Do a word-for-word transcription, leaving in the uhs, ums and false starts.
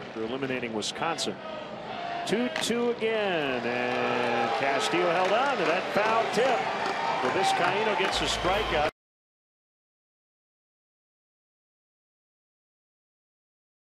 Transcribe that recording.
after eliminating Wisconsin. two two again, and Castillo held on to that foul tip. Vizcaino gets a strikeout.